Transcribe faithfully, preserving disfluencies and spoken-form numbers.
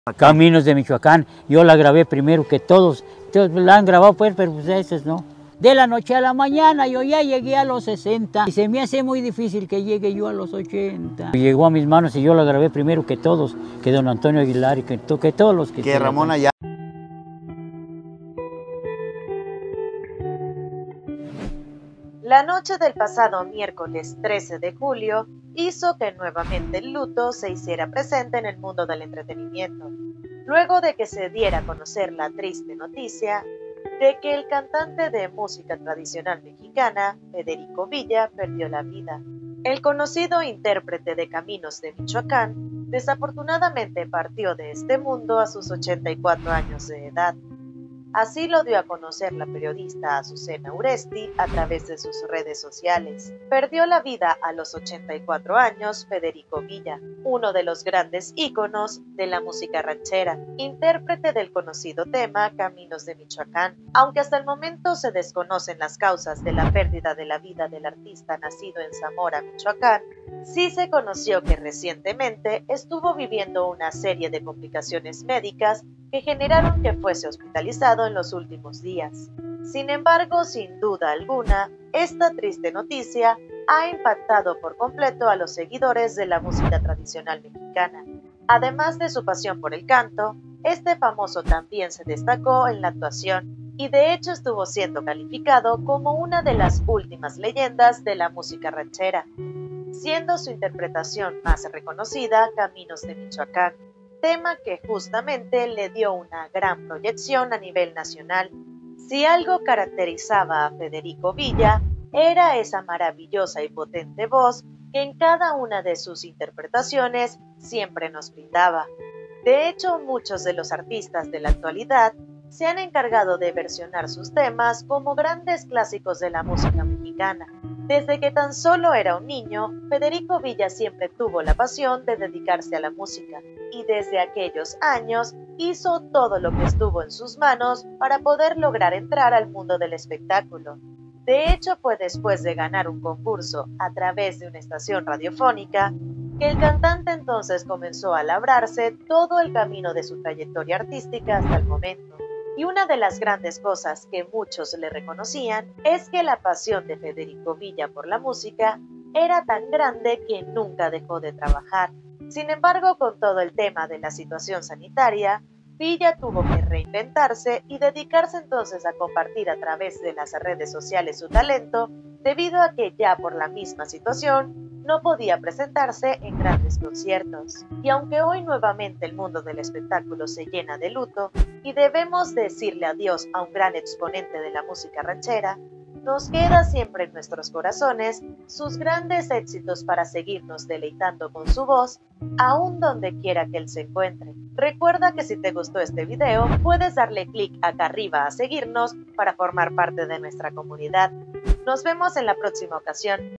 Caminos de Michoacán, yo la grabé primero que todos, todos la han grabado pues, pero pues esas no. De la noche a la mañana yo ya llegué a los sesenta y se me hace muy difícil que llegue yo a los ochenta. Llegó a mis manos y yo la grabé primero que todos, que don Antonio Aguilar y que, que todos los que... Que Ramón Ayala. La noche del pasado miércoles trece de julio hizo que nuevamente el luto se hiciera presente en el mundo del entretenimiento, luego de que se diera a conocer la triste noticia de que el cantante de música tradicional mexicana, Federico Villa, perdió la vida. El conocido intérprete de Caminos de Michoacán, desafortunadamente partió de este mundo a sus ochenta y cuatro años de edad. Así lo dio a conocer la periodista Azucena Uresti a través de sus redes sociales. Perdió la vida a los ochenta y cuatro años Federico Villa, uno de los grandes íconos de la música ranchera, intérprete del conocido tema Caminos de Michoacán. Aunque hasta el momento se desconocen las causas de la pérdida de la vida del artista nacido en Zamora, Michoacán, sí se conoció que recientemente estuvo viviendo una serie de complicaciones médicas que generaron que fuese hospitalizado en los últimos días. Sin embargo, sin duda alguna, esta triste noticia ha impactado por completo a los seguidores de la música tradicional mexicana. Además de su pasión por el canto, este famoso también se destacó en la actuación y de hecho estuvo siendo calificado como una de las últimas leyendas de la música ranchera, siendo su interpretación más reconocida Caminos de Michoacán, tema que justamente le dio una gran proyección a nivel nacional. Si algo caracterizaba a Federico Villa, era esa maravillosa y potente voz que en cada una de sus interpretaciones siempre nos brindaba. De hecho, muchos de los artistas de la actualidad se han encargado de versionar sus temas como grandes clásicos de la música mexicana. Desde que tan solo era un niño, Federico Villa siempre tuvo la pasión de dedicarse a la música y desde aquellos años hizo todo lo que estuvo en sus manos para poder lograr entrar al mundo del espectáculo. De hecho, fue después de ganar un concurso a través de una estación radiofónica que el cantante entonces comenzó a labrarse todo el camino de su trayectoria artística hasta el momento. Y una de las grandes cosas que muchos le reconocían es que la pasión de Federico Villa por la música era tan grande que nunca dejó de trabajar. Sin embargo, con todo el tema de la situación sanitaria, Villa tuvo que reinventarse y dedicarse entonces a compartir a través de las redes sociales su talento, debido a que ya por la misma situación no podía presentarse en grandes conciertos. Y aunque hoy nuevamente el mundo del espectáculo se llena de luto y debemos decirle adiós a un gran exponente de la música ranchera, nos queda siempre en nuestros corazones sus grandes éxitos para seguirnos deleitando con su voz, aún donde quiera que él se encuentre. Recuerda que si te gustó este video, puedes darle clic acá arriba a seguirnos para formar parte de nuestra comunidad. Nos vemos en la próxima ocasión.